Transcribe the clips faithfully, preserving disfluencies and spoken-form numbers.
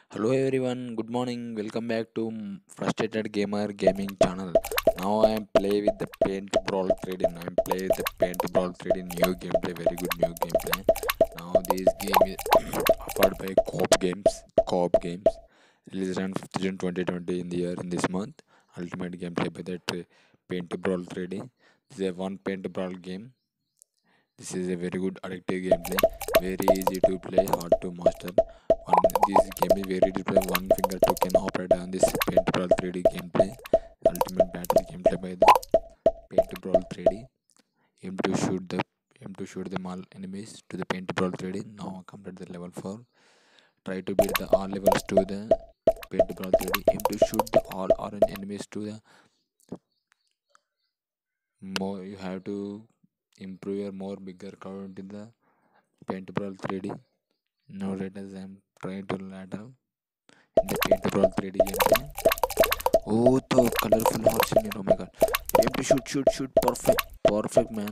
Hello everyone, good morning. Welcome back to M- Frustrated Gamer Gaming channel. Now I am play with the Paint Brawl three D. I am play with the Paint Brawl three D new gameplay, very good new gameplay. Now this game is offered by Co-op Games. Co-op Games released on fifth June twenty twenty in the year in this month. Ultimate gameplay by that uh, Paint Brawl three D. This is a one Paint Brawl game. This is a very good addictive gameplay. Very easy to play, hard to master. One, this game is very different. One finger to can operate on this Paint Brawl three D gameplay. Ultimate battle gameplay by the Paint Brawl three D. Aim to shoot the aim to shoot them all enemies to the Paint Brawl three D. Now complete the level four. Try to beat the all levels to the Paint Brawl three D. Aim to shoot the all orange enemies to the more. You have to improve your more bigger count in the Paint Brawl three D. Now let us I am trying to ladder in the Paint Brawl three D gameplay. Oh, the colorful horse in it. Oh my god. You have to shoot, shoot, shoot. Perfect. Perfect, man.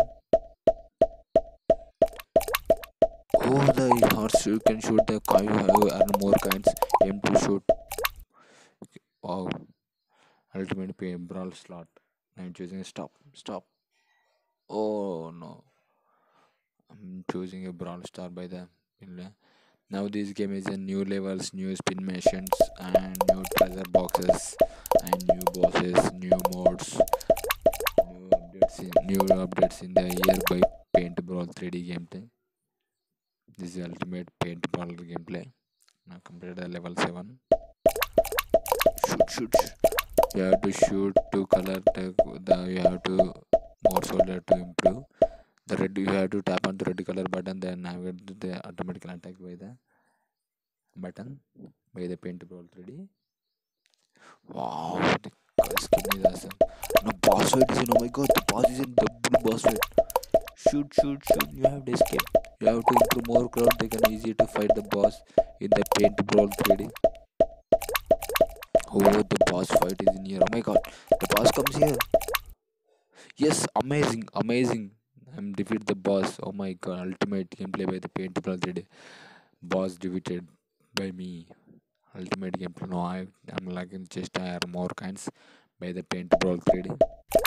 Oh, the horse. You can shoot the coin. You have earn more coins. Aim to shoot. Wow. Ultimate pay brawl slot. I'm choosing a stop. Stop. Oh, no. I'm choosing a brawl star by the. Now this game is a new levels, new spin machines, and new treasure boxes, and new bosses, new modes, new updates in new updates in the year by Paint Brawl three D gameplay. This is ultimate Paint Brawl gameplay. Now completed the level seven. Shoot, shoot, shoot. You have to shoot to color the, the you have to more soldier to improve. The red you have to tap on the red color button, then navigate the automatically attack by the button by the Paint Brawl three D. Wow, the skin is awesome. No boss fight is in. Oh my god, the boss is in double boss fight. Shoot, shoot, shoot. You have to escape. You have to improve more crowd. They can easy to fight the boss in the Paint Brawl three D. Oh, the boss fight is in here. Oh my god, the boss comes here. Yes, amazing, amazing. I'm defeat the boss. Oh my god, ultimate gameplay by the Paint Brawl three D. Boss defeated by me. Ultimate gameplay. No, I I'm liking just I have more kinds by the Paint Brawl three D.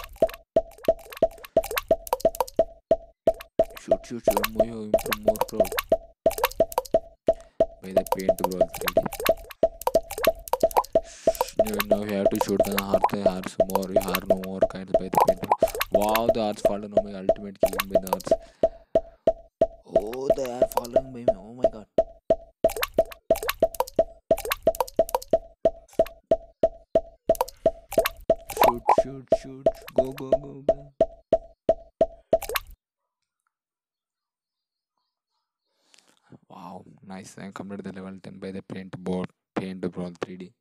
Shoot, shoot, shoot. More, improve more crowd by the Paint Brawl three D. Now now you have to shoot the heart, the hearts more. You have no more kinds by the Paint Brawl. Wow, the hearts fallen. Oh my ultimate killing by the hearts. Oh, they are falling by me. Oh my god. Shoot, shoot, shoot. Go, go, go, go. Wow, nice. I completed the level ten by the paint board, paint brawl three D.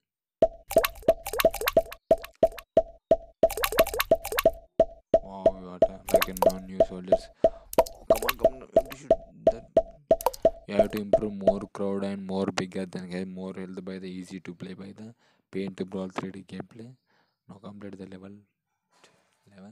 Wow, what a, like a non-new soldiers. Oh, come on, come on. You have to shoot that. You have to improve more crowd and more bigger than get more health by the easy to play by the paint brawl three D gameplay. Now complete the level eleven.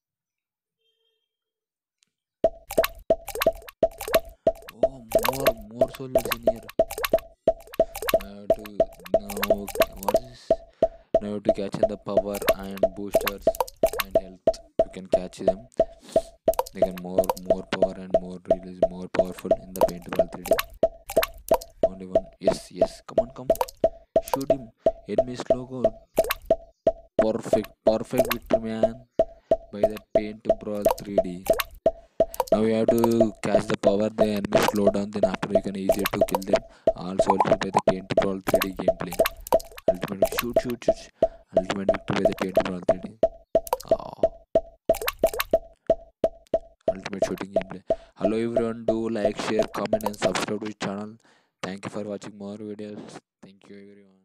Oh, more more soldiers in here. I have to now what is this? Now you have to catch in the power and boosters and health. You can catch them. They can more more power and more release more powerful in the paintball three D. Only one. Yes, yes. Come on, come. Shoot him. Enemy's logo. Perfect, perfect victory, man. By the paint brawl three D. Now you have to catch the power. The enemy slow down. Then after you can easier to kill them. Also by the paint brawl three D gameplay. Ultimate shoot, shoot, shoot. Ultimate victory by the paint brawl three D. Oh, ultimate shooting gameplay. Hello everyone, do like, share, comment and subscribe to the channel. Thank you for watching more videos. Thank you everyone.